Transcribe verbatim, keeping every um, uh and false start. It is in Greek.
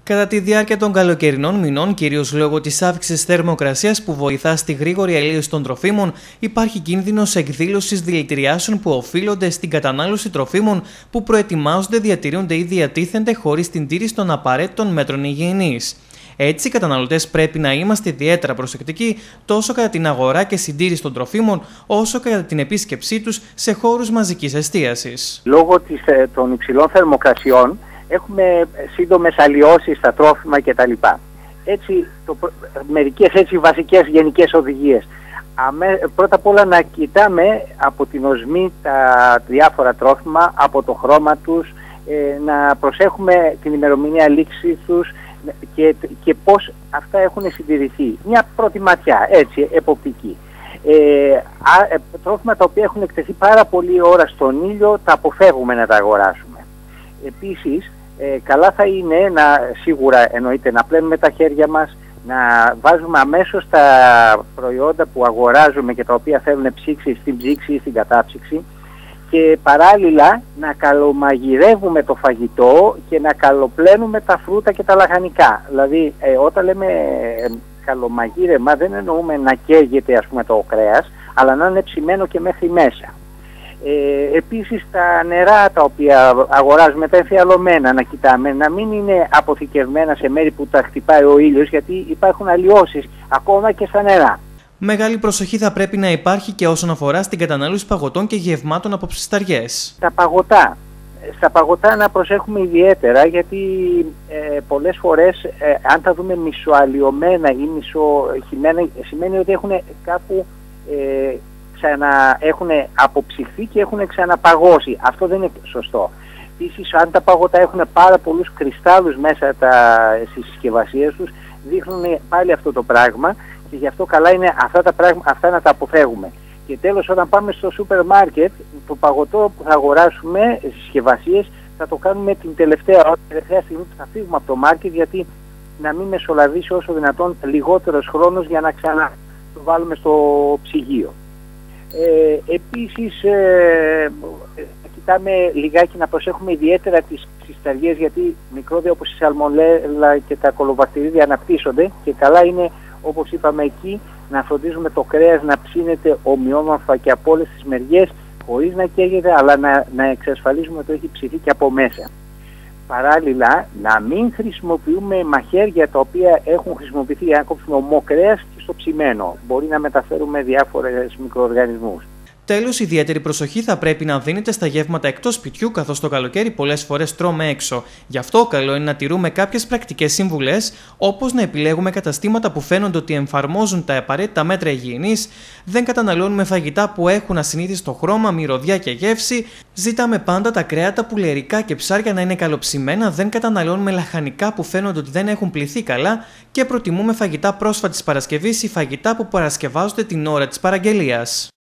Κατά τη διάρκεια των καλοκαιρινών μηνών, κυρίως λόγω της αύξησης θερμοκρασίας που βοηθά στη γρήγορη αλλίωση των τροφίμων, υπάρχει κίνδυνος εκδήλωσης δηλητηριάσεων που οφείλονται στην κατανάλωση τροφίμων που προετοιμάζονται, διατηρούνται ή διατίθενται χωρίς την τήρηση των απαραίτητων μέτρων υγιεινής. Έτσι, οι καταναλωτές πρέπει να είμαστε ιδιαίτερα προσεκτικοί τόσο κατά την αγορά και συντήρηση των τροφίμων, όσο και κατά την επίσκεψή τους σε χώρους μαζικής εστίασης. Λόγω της, των υψηλών θερμοκρασιών, έχουμε σύντομες αλλοιώσεις στα τρόφιμα κτλ. Έτσι, το, μερικές έτσι βασικές γενικές οδηγίες. Αμέ, πρώτα απ' όλα να κοιτάμε από την οσμή τα διάφορα τρόφιμα, από το χρώμα τους, ε, να προσέχουμε την ημερομηνία λήξης τους και, και πώς αυτά έχουν συντηρηθεί. Μια πρώτη ματιά, έτσι, εποπτική. Ε, α, ε, τρόφιμα τα οποία έχουν εκτεθεί πάρα πολλή ώρα στον ήλιο, τα αποφεύγουμε να τα αγοράσουμε. Επίσης, ε, καλά θα είναι να, σίγουρα εννοείται, να πλένουμε τα χέρια μας, να βάζουμε αμέσως τα προϊόντα που αγοράζουμε και τα οποία θέλουν ψήξη στην ψήξη ή στην κατάψυξη, και παράλληλα να καλομαγειρεύουμε το φαγητό και να καλοπλένουμε τα φρούτα και τα λαχανικά. Δηλαδή, ε, όταν λέμε ε, καλομαγείρεμα, δεν εννοούμε να καίγεται, ας πούμε, το κρέας, αλλά να είναι ψημένο και μέχρι μέσα. Ε, επίσης, τα νερά τα οποία αγοράζουμε, τα εμφιαλωμένα, να κοιτάμε, να μην είναι αποθηκευμένα σε μέρη που τα χτυπάει ο ήλιος, γιατί υπάρχουν αλλοιώσεις ακόμα και στα νερά. Μεγάλη προσοχή θα πρέπει να υπάρχει και όσον αφορά στην κατανάλωση παγωτών και γευμάτων από ψισταριές. Τα παγωτά. Στα παγωτά να προσέχουμε ιδιαίτερα, γιατί ε, πολλές φορές ε, αν τα δούμε μισοαλλοιωμένα ή μισοχυμένα, σημαίνει ότι έχουν κάπου ε, ξανα, έχουν αποψυχθεί και έχουν ξαναπαγώσει. Αυτό δεν είναι σωστό. Επίσης, αν τα παγωτά έχουν πάρα πολλούς κρυστάλλους μέσα τα, στις συσκευασίες τους, δείχνουν πάλι αυτό το πράγμα, και γι' αυτό καλά είναι αυτά τα πράγματα, αυτά να τα αποφεύγουμε. Και τέλος, όταν πάμε στο σούπερ μάρκετ, το παγωτό που θα αγοράσουμε στις συσκευασίες θα το κάνουμε την τελευταία ώρα, την τελευταία στιγμή που θα φύγουμε από το μάρκετ, γιατί να μην μεσολαβήσει όσο δυνατόν λιγότερος χρόνος για να ξανά το βάλουμε στο ψυγείο. Ε, επίσης, ε, κοιτάμε λιγάκι να προσέχουμε ιδιαίτερα τις ψισταριές, γιατί μικρόβια όπως η σαλμονέλα και τα κολοβακτηρίδια αναπτύσσονται, και καλά είναι, όπως είπαμε εκεί, να φροντίζουμε το κρέας να ψήνεται ομοιόμορφα και από όλες τις μεριές, χωρίς να καίγεται, αλλά να, να εξασφαλίζουμε ότι έχει ψηθεί και από μέσα. Παράλληλα, να μην χρησιμοποιούμε μαχαίρια τα οποία έχουν χρησιμοποιηθεί για να κόψουμε ομό κρέας και στο ψημένο. Μπορεί να μεταφέρουμε διάφορες μικροοργανισμούς. Τέλος, ιδιαίτερη προσοχή θα πρέπει να δίνεται στα γεύματα εκτός σπιτιού, καθώς το καλοκαίρι πολλές φορές τρώμε έξω. Γι' αυτό καλό είναι να τηρούμε κάποιες πρακτικές συμβουλές, όπως να επιλέγουμε καταστήματα που φαίνονται ότι εφαρμόζουν τα απαραίτητα μέτρα υγιεινής, δεν καταναλώνουμε φαγητά που έχουν ασυνήθιστο χρώμα, μυρωδιά και γεύση, ζητάμε πάντα τα κρέατα πουλερικά και ψάρια να είναι καλοψημένα, δεν καταναλώνουμε λαχανικά που φαίνονται ότι δεν έχουν πληθεί καλά και προτιμούμε φαγητά πρόσφατης παρασκευής ή φαγητά που παρασκευάζονται την ώρα της παραγγελίας.